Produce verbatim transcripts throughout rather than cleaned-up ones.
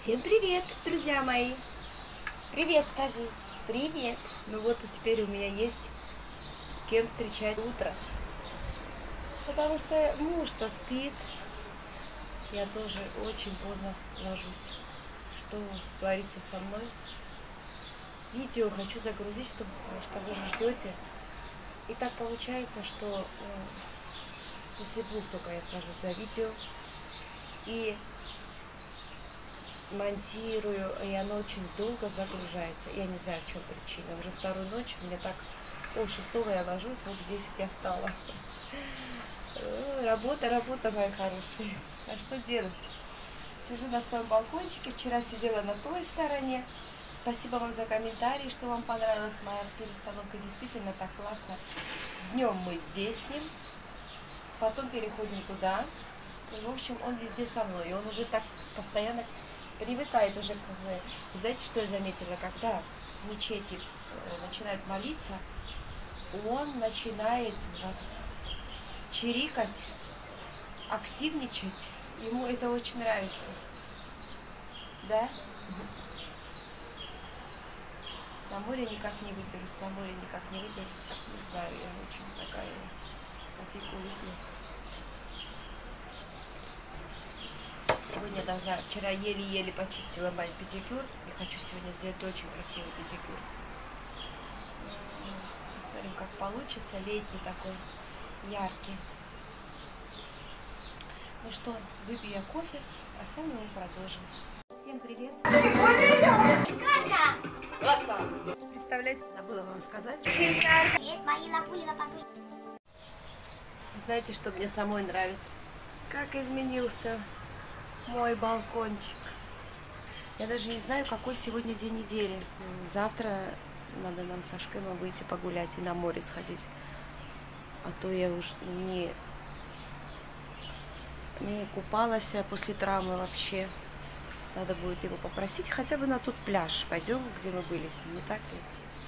Всем привет, друзья мои! Привет, скажи. Привет. Ну вот теперь у меня есть с кем встречать утро. Потому что муж-то спит. Я тоже очень поздно ложусь. Что творится со мной? Видео хочу загрузить, чтобы, потому что вы же ждете. И так получается, что ну, после двух только я сажусь за видео. И монтирую, и оно очень долго загружается. Я не знаю, в чем причина. Уже вторую ночь, мне так пол шестого я ложусь, вот в десять я встала. Работа, работа, мои хорошие. А что делать? Сижу на своем балкончике. Вчера сидела на той стороне. Спасибо вам за комментарии, что вам понравилась моя перестановка. Действительно так классно. Днем мы здесь с ним, потом переходим туда. И, в общем, он везде со мной. И он уже так постоянно привыкает уже к... Знаете, что я заметила? Когда в мечети начинают молиться, он начинает вас чирикать, активничать. Ему это очень нравится. Да? На море никак не выберусь, на море никак не выберусь. Не знаю, я очень такая кофейку люблю. Сегодня должна, вчера еле-еле почистила мой педикюр. И хочу сегодня сделать очень красивый педикюр. Посмотрим, как получится. Летний такой, яркий. Ну что, выпью я кофе, а с вами мы продолжим. Всем привет! Красна! Красна! Представляете, забыла вам сказать. Привет, мои лапули лопатули. Знаете, что мне самой нравится? Как изменился мой балкончик. Я даже не знаю, какой сегодня день недели. Завтра надо нам с Ашкемом выйти погулять и на море сходить. А то я уже не, не купалась после травмы вообще. Надо будет его попросить хотя бы на тот пляж. Пойдем, где мы были с ним, не так ли?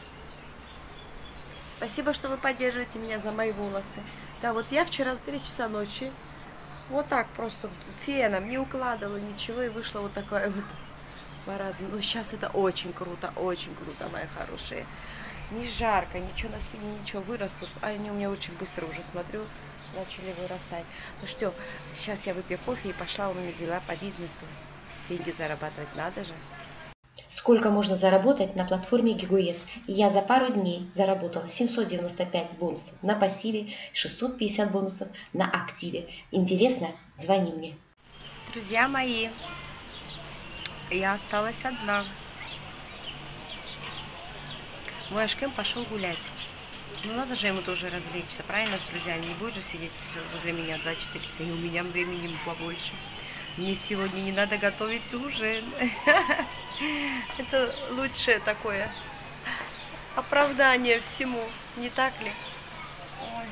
Спасибо, что вы поддерживаете меня за мои волосы. Да, вот я вчера в три часа ночи вот так просто феном не укладывала ничего, и вышла вот такая вот маразм. Ну, сейчас это очень круто, очень круто, мои хорошие. Не жарко, ничего на спине, ничего, вырастут. А они у меня очень быстро уже, смотрю, начали вырастать. Ну что, сейчас я выпью кофе и пошла у меня дела по бизнесу. Деньги зарабатывать надо же. Сколько можно заработать на платформе Гигуэс? Я за пару дней заработала семьсот девяносто пять бонусов на пассиве, шестьсот пятьдесят бонусов на активе. Интересно? Звони мне. Друзья мои, я осталась одна. Мой Ашкем пошел гулять. Ну надо же ему тоже развлечься, правильно, с друзьями? Не будет же сидеть возле меня двадцать четыре часа, и у меня времени побольше. Мне сегодня не надо готовить ужин. Это лучшее такое оправдание всему, не так ли? Ой.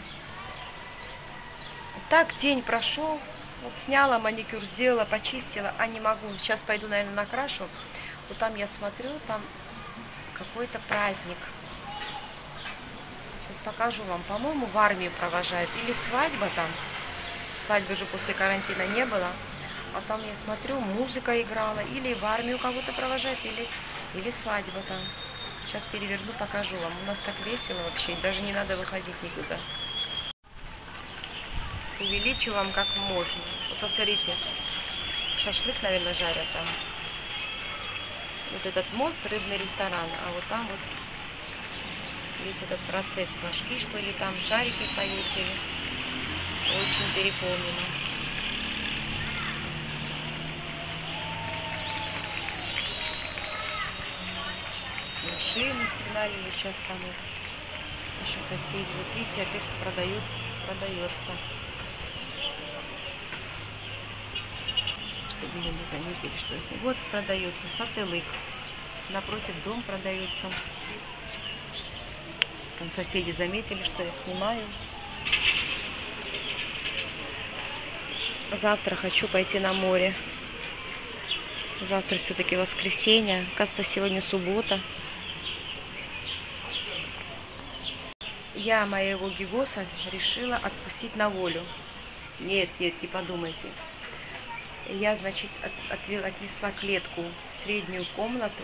Так день прошел, вот сняла маникюр, сделала, почистила, а не могу. Сейчас пойду, наверное, накрашу. Вот там я смотрю, там какой-то праздник. Сейчас покажу вам. По-моему, в армию провожают. Или свадьба там. Свадьбы же после карантина не было. А там, я смотрю, музыка играла. Или в армию кого-то провожают, или, или свадьба там. Сейчас переверну, покажу вам. У нас так весело вообще. Даже не надо выходить никуда. Увеличу вам как можно. Вот посмотрите. Шашлык, наверное, жарят там. Вот этот мост, рыбный ресторан. А вот там вот весь этот процесс. Флажки, что ли, там шарики повесили. Очень переполнено. Машины сигналили, сейчас там и наши соседи. Вот видите, опять продают, продается. Чтобы меня не заметили, что с ним. Вот продается сателлык. Напротив дом продается. Там соседи заметили, что я снимаю. Завтра хочу пойти на море. Завтра все-таки воскресенье. Кажется, сегодня суббота. Я моего гигоса решила отпустить на волю. Нет, нет, не подумайте. Я, значит, от, отвела, отнесла клетку в среднюю комнату.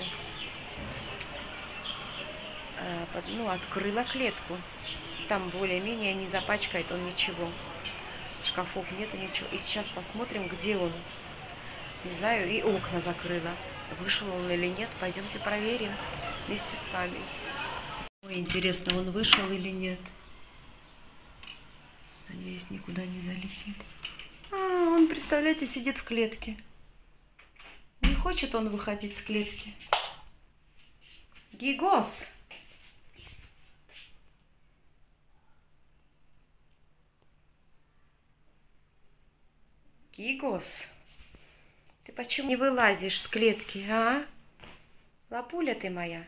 Э, под, ну, открыла клетку. Там более-менее не запачкает он ничего. Шкафов нету, ничего. И сейчас посмотрим, где он. Не знаю, и окна закрыла. Вышел он или нет, пойдемте проверим вместе с вами. Ой, интересно, он вышел или нет? Надеюсь, никуда не залетит. А, он, представляете, сидит в клетке. Не хочет он выходить с клетки. Гигос! Гигос! Ты почему не вылазишь с клетки, а? Лапуля ты моя.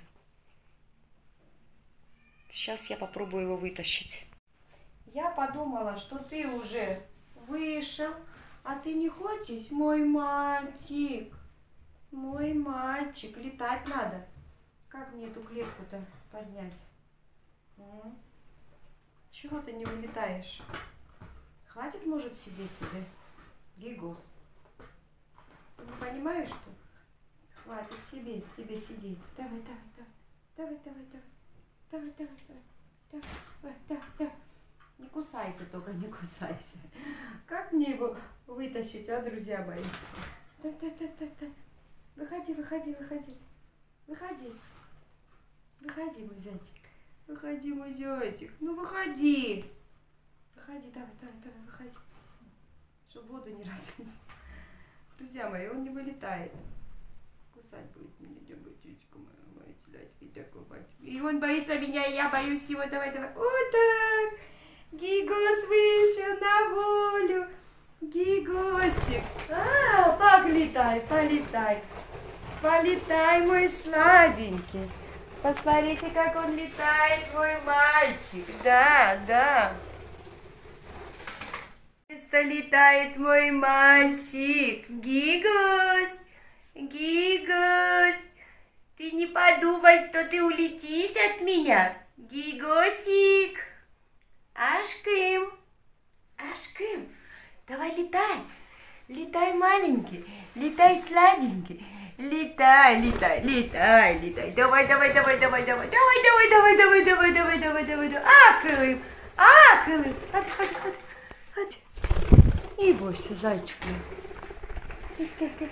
Сейчас я попробую его вытащить. Я подумала, что ты уже вышел, а ты не хочешь, мой мальчик? Мой мальчик, летать надо. Как мне эту клетку-то поднять? М? Чего ты не вылетаешь? Хватит, может, сидеть себе? Гигос. Ты не понимаешь, что? Хватит себе, тебе сидеть. Давай, давай, давай. Давай, давай, давай. Давай, давай, давай. Давай, давай, давай. Не кусайся только, не кусайся. Как мне его вытащить, а, друзья мои? Да, да, да, да, да. Выходи, выходи, выходи. Выходи. Выходи, мой зайчик. Выходи, мой зайчик. Ну, выходи. Выходи, давай, давай, давай, выходи. Чтобы воду не разлить. Друзья мои, он не вылетает. Кусать будет меня, девочка моя, моя телячка, и такой мальчик. И он боится меня, и я боюсь его. Давай, давай. Вот так. Гигос вышел на волю. Гигосик. А, полетай, полетай. Полетай, мой сладенький. Посмотрите, как он летает, мой мальчик. Да, да. Летает мой мальчик. Гигос. Гигос. Ты не подумай, что ты улетишь от меня. Гигосик. Ашкым. Ашкым. Давай летай. Летай, маленький. Летай, сладенький. Летай, летай, летай, летай. Давай, давай, давай, давай, давай. Давай, давай, давай, давай, давай, давай, давай, давай, давай. Акылым. Акылым. Ходи, ходи, ходи. Ходи. Не бойся, зайчик мой.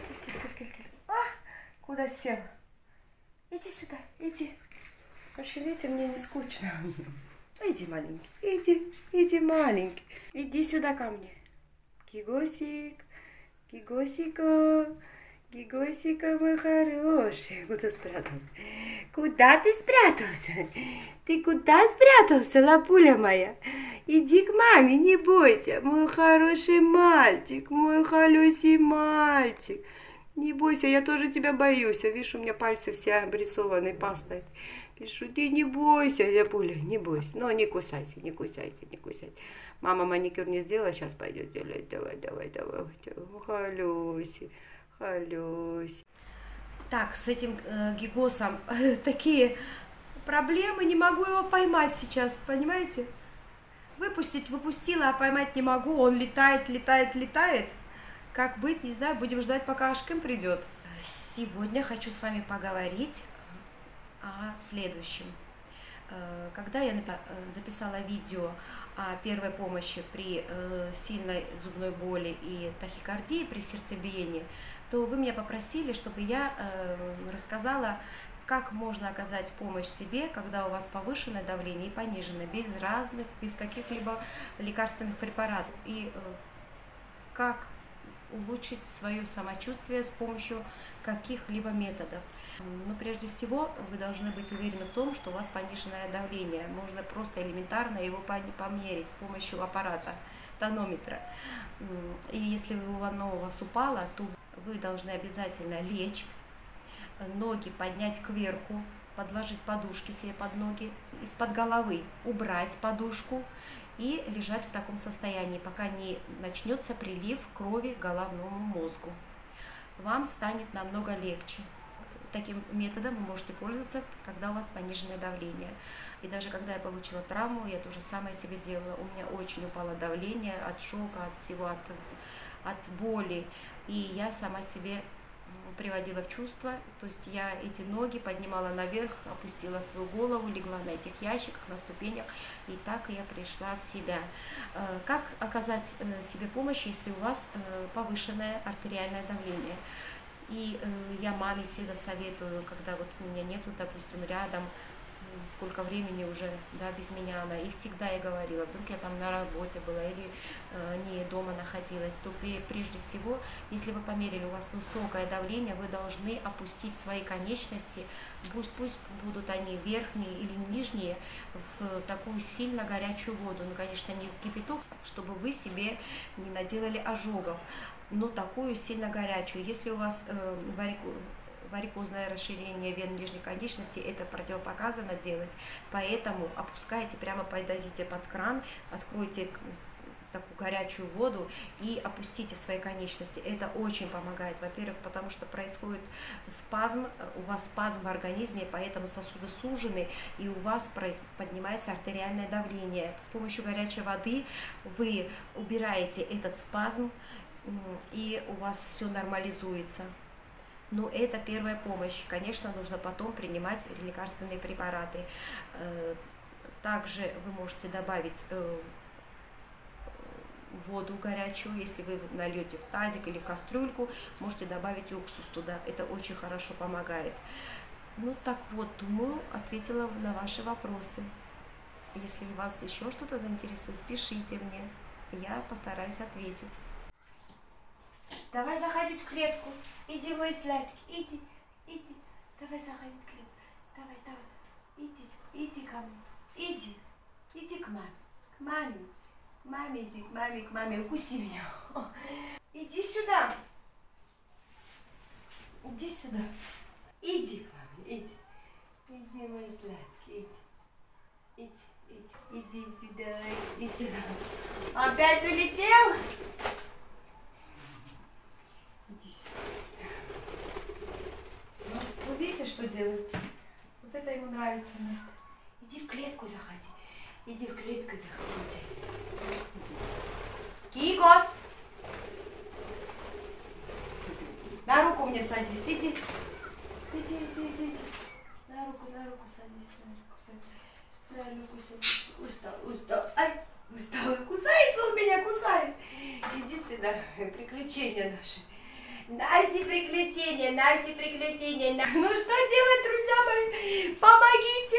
А, куда сел? Иди сюда, иди. Видите, мне не скучно. Иди, маленький, иди, иди, маленький. Иди сюда ко мне. Гигосик, Гигосика, Гигосика, мой хороший. Куда спрятался? Куда ты спрятался? Ты куда спрятался, лапуля моя? Иди к маме, не бойся, мой хороший мальчик, мой хороший мальчик. Не бойся, я тоже тебя боюсь. Видишь, у меня пальцы все обрисованы пастой. Пишу, ты не бойся, лапуля, не бойся. Но не кусайся, не кусайся, не кусайся. Мама маникюр не сделала, сейчас пойдет делать. Давай, давай, давай. Халюси, халюси. Так, с этим э, гигосом э, такие проблемы, не могу его поймать сейчас, понимаете? Выпустить выпустила, а поймать не могу, он летает, летает, летает. Как быть, не знаю, будем ждать, пока Ашкым придет. Сегодня хочу с вами поговорить о следующем. Когда я записала видео о первой помощи при сильной зубной боли и тахикардии, при сердцебиении, то вы меня попросили, чтобы я рассказала, как можно оказать помощь себе, когда у вас повышенное давление и пониженное, без разных, без каких-либо лекарственных препаратов, и как улучшить свое самочувствие с помощью каких-либо методов. Но прежде всего вы должны быть уверены в том, что у вас пониженное давление. Можно просто элементарно его померить с помощью аппарата, тонометра. И если оно у вас упало, то вы должны обязательно лечь, ноги поднять кверху, подложить подушки себе под ноги, из-под головы убрать подушку и лежать в таком состоянии, пока не начнется прилив крови к головному мозгу. Вам станет намного легче. Таким методом вы можете пользоваться, когда у вас пониженное давление. И даже когда я получила травму, я то же самое себе делала. У меня очень упало давление от шока, от всего, от, от боли. и я сама себе приводила в чувство, то есть я эти ноги поднимала наверх, опустила свою голову, легла на этих ящиках, на ступенях, и так я пришла в себя. Как оказать себе помощь, если у вас повышенное артериальное давление? И я маме всегда советую, когда вот у меня нету, допустим, рядом, сколько времени уже, да, без меня она, и всегда я говорила, вдруг я там на работе была или э, не дома находилась, то при, прежде всего, если вы померили, у вас высокое давление, вы должны опустить свои конечности, пусть, пусть будут они верхние или нижние, в такую сильно горячую воду, ну, конечно, не в кипяток, чтобы вы себе не наделали ожогов, но такую сильно горячую. Если у вас э, варику, варикозное расширение вен нижней конечности, это противопоказано делать, поэтому опускайте, прямо подойдите под кран, откройте такую горячую воду и опустите свои конечности. Это очень помогает, во-первых, потому что происходит спазм, у вас спазм в организме, поэтому сосуды сужены, и у вас поднимается артериальное давление. С помощью горячей воды вы убираете этот спазм, и у вас все нормализуется. Ну, это первая помощь. Конечно, нужно потом принимать лекарственные препараты. Также вы можете добавить воду горячую, если вы нальете в тазик или в кастрюльку, можете добавить уксус туда. Это очень хорошо помогает. Ну, так вот, думаю, ответила на ваши вопросы. Если вас еще что-то заинтересует, пишите мне. Я постараюсь ответить. Давай заходить в клетку. Иди, мой сладкий, иди, иди. Давай заходить в клетку. Давай, давай. Иди, иди ко мне. Иди, иди к маме. К маме. К маме иди, к маме, к маме. Укуси меня. Иди сюда. Иди сюда. Иди к маме, иди. Иди, мой сладкий, иди. Иди, иди. Иди сюда, иди сюда. Опять улетел? Иди сюда. Ну, вы видите, что делает? Вот это ему нравится место. Иди в клетку заходи. Иди в клетку заходи. Кигос! На руку мне садись. Иди. Иди, иди, иди, иди. На руку, на руку садись. На руку садись. На руку садись. Устал, устал. Ай, устал. Кусается он меня, кусает. Иди сюда. Приключения наши. Наси приключения, Наси приключения. Ну что делать, друзья мои? Помогите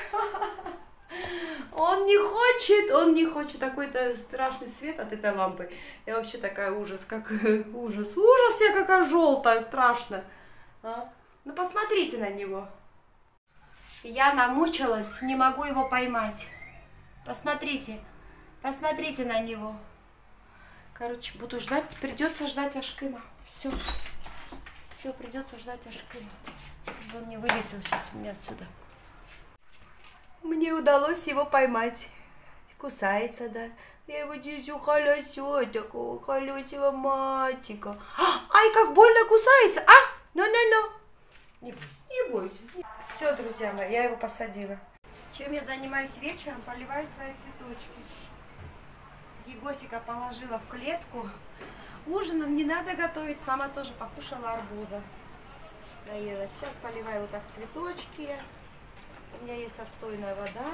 мне. Он не хочет, он не хочет. Такой-то страшный свет от этой лампы. Я вообще такая ужас, как ужас. Ужас, я какая желтая, страшно. А? Ну посмотрите на него. Я намучилась, не могу его поймать. Посмотрите, посмотрите на него. Короче, буду ждать, придется ждать Ашкыма. Все, все, придется ждать Ашкыма. Он не вылетел сейчас у меня отсюда. Мне удалось его поймать. Кусается, да. Я его дюзю холосё, такого холосего мальчика. Ай, как больно кусается, а? Ну-ну-ну. Не бойся, не бойся. Все, друзья мои, я его посадила. Чем я занимаюсь вечером? Поливаю свои цветочки. Гигосика положила в клетку. Ужин не надо готовить, сама тоже покушала арбуза. Доела. Сейчас поливаю вот так цветочки. У меня есть отстойная вода.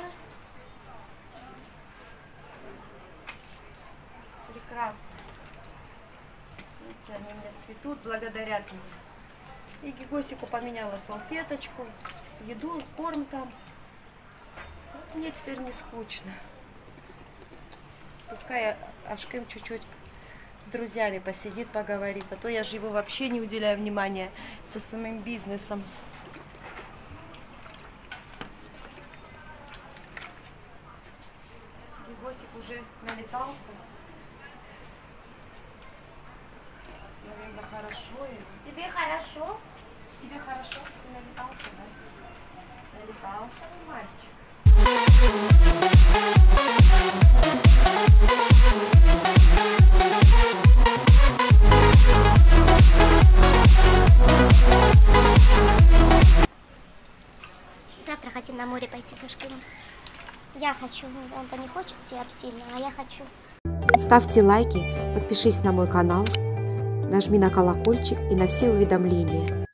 Прекрасно. Видите, они у меня цветут, благодарят мне. И Гигосику поменяла салфеточку, еду, корм там. Вот мне теперь не скучно. Пускай Ашкым чуть-чуть с друзьями посидит, поговорит, а то я же его вообще не уделяю внимания со своим бизнесом. Гигосик уже налетался. Наверное, хорошо. Тебе хорошо? Тебе хорошо? Ты налетался, да? Налетался, мальчик. Завтра хотим на море пойти со Ашкымом. Я хочу, он-то не хочет сильно, а я хочу. Ставьте лайки, подпишись на мой канал. нажми на колокольчик и на все уведомления.